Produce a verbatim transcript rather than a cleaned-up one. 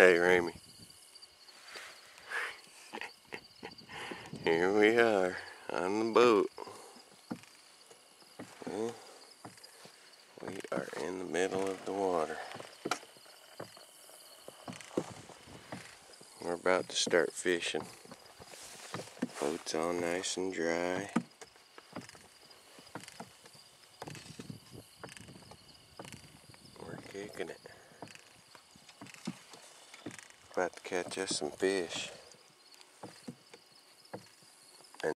Hey, Remy. Here we are on the boat. Well, we are in the middle of the water. We're about to start fishing. Boat's all nice and dry. We're kicking it. About to catch us some fish.